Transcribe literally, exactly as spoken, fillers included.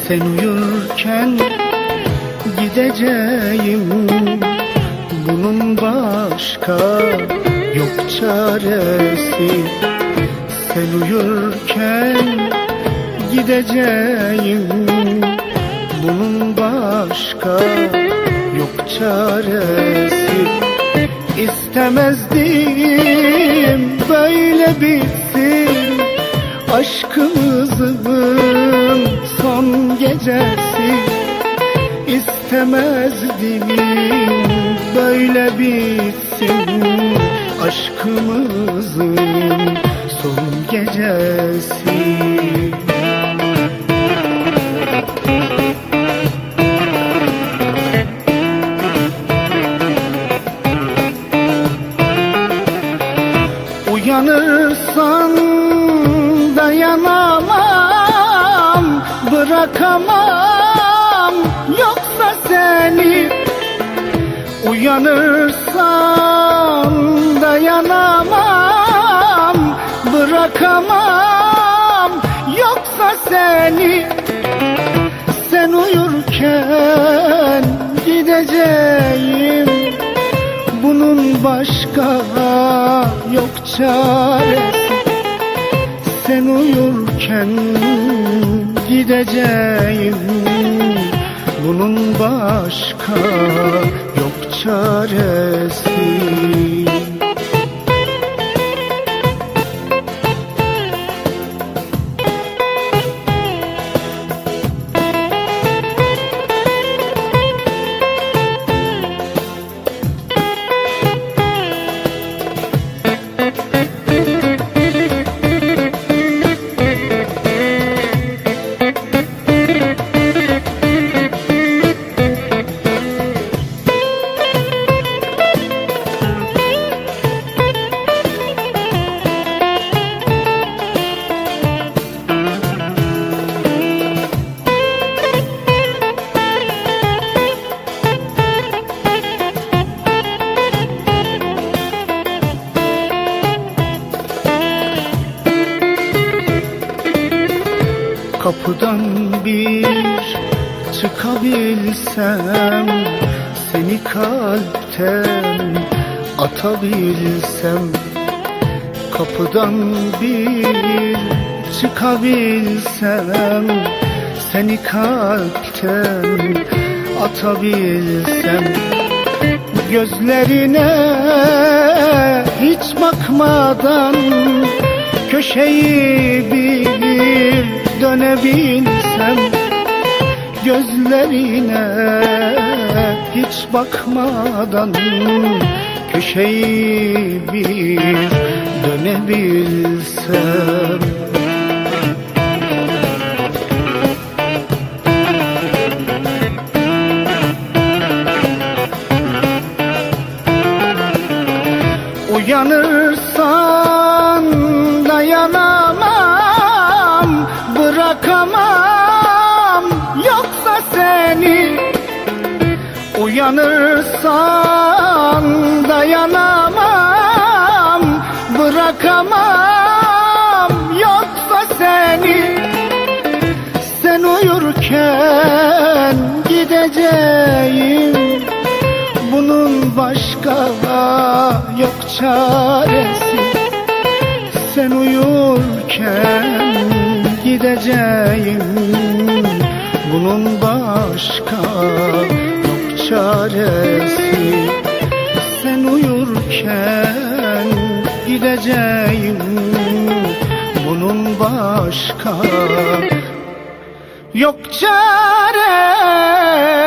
Sen uyurken gideceğim, bunun başka yok çaresi. Sen uyurken gideceğim, bunun başka yok çaresi. İstemezdim böyle bitsin aşkımızın son gecesi. İstemezdim böyle bitsin aşkımızın son gecesi. Uyanırsan dayanamam, bırakamam yoksa seni. Uyanırsan dayanamam, bırakamam yoksa seni. Sen uyurken gideceğim, bunun başka yok çaresi. Sen uyurken gideceğim, bunun başka yok çaresi. Kapıdan bir çıkabilsem, seni kalpten atabilsem. Kapıdan bir çıkabilsem, seni kalpten atabilsem. Gözlerine hiç bakmadan köşeyi bir dönebilsem. Gözlerine hiç bakmadan köşeyi bir dönebilsem. Uyanırsan dayanamam, bırakamam yoksa seni. Uyanırsan dayanamam, bırakamam yoksa seni. Sen uyurken gideceğim, bunun başka yok çaresi. Sen uyurken gideceğim, bunun başka yok çaresi. Sen uyurken gideceğim, bunun başka yok çaresi.